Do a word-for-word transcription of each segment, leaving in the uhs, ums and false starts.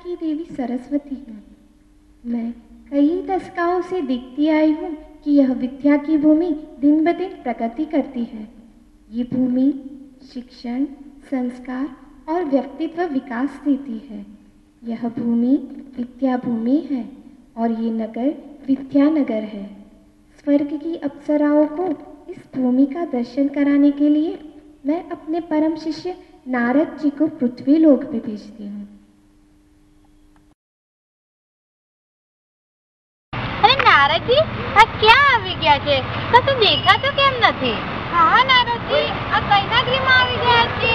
की देवी सरस्वती हूँ। मैं कई दशकों से देखती आई हूँ कि यह विद्या की भूमि दिन ब दिन प्रगति करती है। ये भूमि शिक्षण, संस्कार और व्यक्तित्व विकास देती है। यह भूमि विद्या भूमि है और ये नगर विद्यानगर है। स्वर्ग की अप्सराओं को इस भूमि का दर्शन कराने के लिए मैं अपने परम शिष्य नारद जी को पृथ्वी लोक पे भेजती हूँ। अरे नारद जी, आ क्या આવી ગયા છે? કશું દેખાતું કેમ નથી? હા નારદ जी, આ કઈના ગૃહમાં આવી ગયા છે?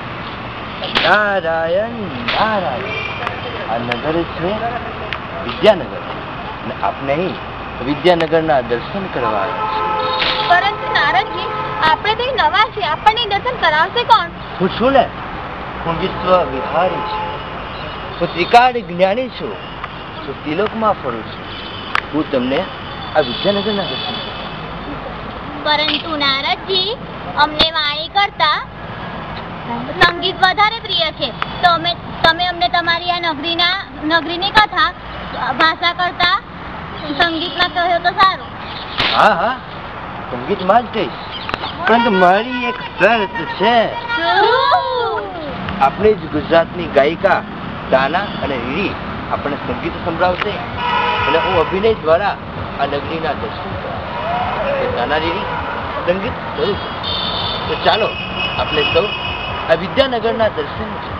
નારાયણ નારાયણ, આ નગર છે વિદ્યાનગર અને આપણે અહીં વિદ્યાનગરના દર્શન કરવા આવ્યા છીએ। પરંતુ નારદ जी, આપણે તો નવા છે, આપણને દર્શન કરાવશે કોણ? હું છું ને, હું વિશ્વ વિહારી છું, હું ત્રિકાળ જ્ઞાની છું, હું ત્રિલોકમાં ફરું છું। હું તમને આ વિદ્યાનગરના દર્શન કરું। પરંતુ નારદ जी, અમને વાણી કરતા સંગીત વધારે પ્રિય છે, તો અમે તમે અમને તમારી આ નગરીના નગરીની કથા ભાષા કરતા સંગીતમાં કહ્યો તો સારું। હા હા, સંગીતમાં જ કહીશ, પરંતુ મારી એક શરત છે। આપણે જ ગુજરાતની ગાયિકા દાના અને રીરી આપણને સંગીત સંભળાવશે અને હું અભિનય દ્વારા આ નગરીના દર્શન કરાવીશ। દાના રીરી સંગીત શરૂ કરો, તો ચાલો આપણે સૌ આ વિદ્યાનગરના દર્શન કરીએ।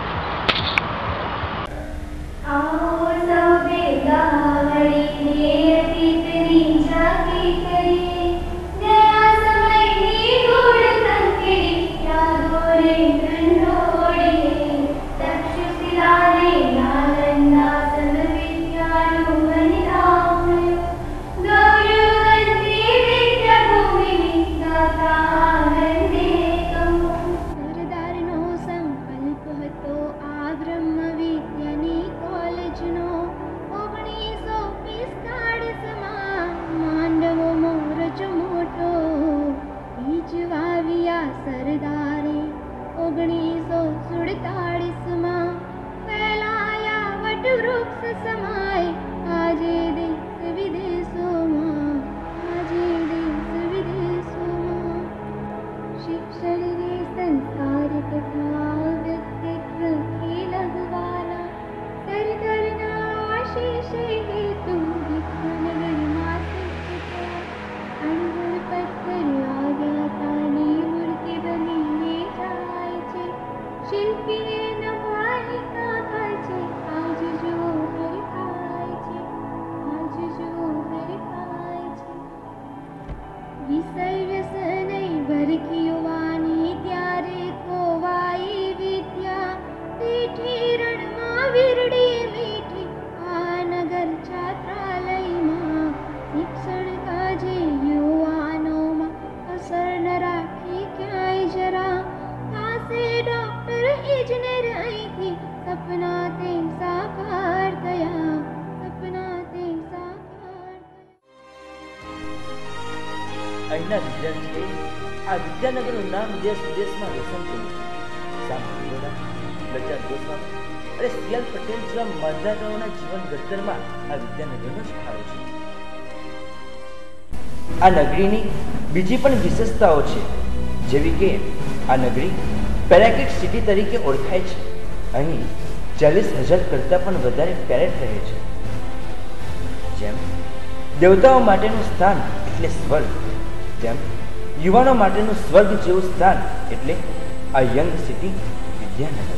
અહીંના વિદ્યાર્થીઓએ આ વિદ્યાનગરનું નામ દેશ વિદેશમાં રોશન કર્યું છે। સાંભળ્યું લજ્જા ગોસ્વામી અને સીએલ પટેલ જેવા મતદાતાઓના જીવન ઘડતરમાં આ વિદ્યાનગરનો જ ફાળો છે। આ નગરીની બીજી પણ વિશેષતાઓ છે, જેવી કે આ નગરી પેરાગ્રીડ સિટી તરીકે ઓળખાય છે। અહીં ચાલીસ હજાર કરતાં પણ વધારે પેરેડ રહે છે। જેમ દેવતાઓ માટેનું સ્થાન એટલે સ્વર્ગ, તેમ યુવાનો માટેનું સ્વર્ગ જેવું સ્થાન એટલે આ યંગ સિટી વિદ્યાનગર।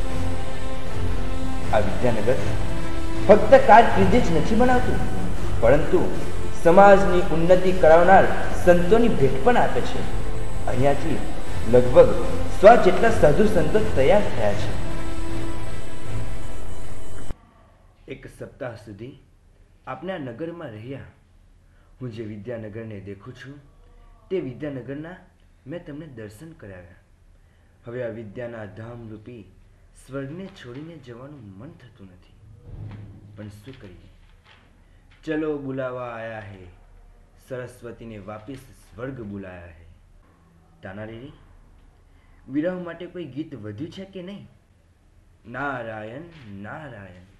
આ વિદ્યાનગર ફક્ત કારકિર્દી જ નથી બનાવતું, પરંતુ સમાજની ઉન્નતિ કરાવનાર સંતોની ભેટ પણ આપે છે। અહીંયાથી લગભગ સો જેટલા સાધુ સંતો તૈયાર થયા છે। એક સપ્તાહ સુધી આપણે આ નગરમાં રહ્યા। હું જે વિદ્યાનગરને દેખું છું તે વિદ્યાનગરના મેં તમને દર્શન કરાવ્યા। હવે આ વિદ્યાના ધામરૂપી સ્વર્ગને છોડીને જવાનું મન થતું નથી, પણ શું કરીએ? ચલો બુલાવા આયા હે, સરસ્વતીને વાપિસ સ્વર્ગ બુલાયા હે। તાનારીરી, વિરહ માટે કોઈ ગીત વધ્યું છે કે નહીં? નારાયણ નારાયણ।